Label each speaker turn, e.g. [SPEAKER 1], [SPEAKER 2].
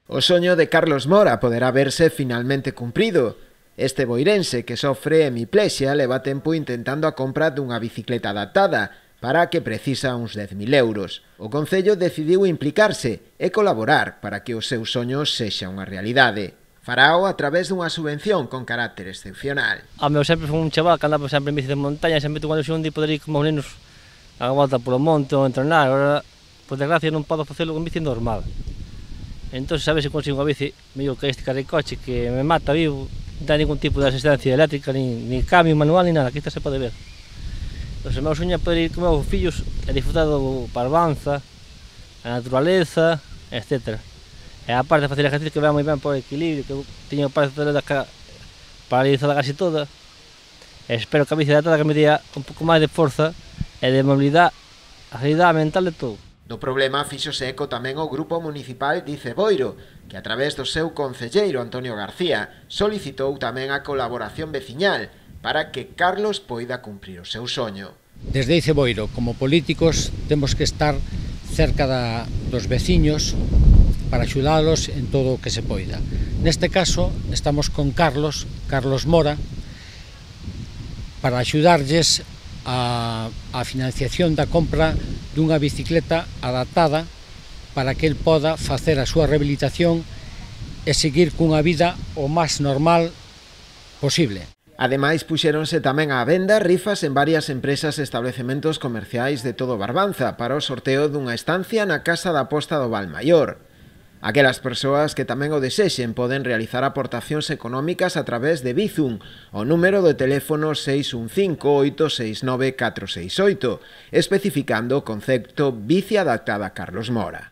[SPEAKER 1] O soño de Carlos Mora poderá verse finalmente cumprido. Este boirense que sofre hemiplexia leva tempo intentando a compra dunha bicicleta adaptada, para a que precisa uns 10.000 euros. O Concello decidiu implicarse e colaborar para que o seu soño sexa unha realidade. Farao a través dunha subvención con carácter excepcional.
[SPEAKER 2] A meu sempre foi un chaval que andaba sempre en bici de montaña, sempre tuve a ilusión de poder ir como os nenos a volta polo monte ou entrenar. Agora, por desgracia, non podo facelo con bici normal. Entón, sabes se consigo a bici, medio que este carricoche que me mata vivo, non ten ningún tipo de asistencia eléctrica, ni cambio manual, ni nada, que esta se pode ver. Entón, o meu soño é poder ir con meus fillos e disfrutar do parvanza, a naturaleza, etc. E a parte de facer ejercicio que vai moi ben por equilibrio, que eu teño a parte paralizada casi toda. E espero que a bici adaptada que me dea un pouco máis de forza e de mobilidade, agilidade mental de todo.
[SPEAKER 1] Do problema fíxose eco tamén o Grupo Municipal Dice Boiro, que a través do seu concelleiro Antonio García solicitou tamén a colaboración veciñal para que Carlos poida cumprir o seu soño.
[SPEAKER 3] Desde Dice Boiro, como políticos, temos que estar cerca dos veciños para axudalos en todo o que se poida. Neste caso, estamos con Carlos Mora, para axudarlles a financiación da compra dunha bicicleta adaptada para que el poda facer a súa rehabilitación e seguir cunha vida o máis normal posible.
[SPEAKER 1] Ademais, puxéronse tamén á venda rifas en varias empresas e establecementos comerciais de todo Barbanza para o sorteo dunha estancia na Casa da Posta do Valmaior. Aquelas persoas que tamén o desexen poden realizar aportacións económicas a través de Bizum, o número de teléfono 615-869-468, especificando o concepto bici adaptada a Carlos Mora.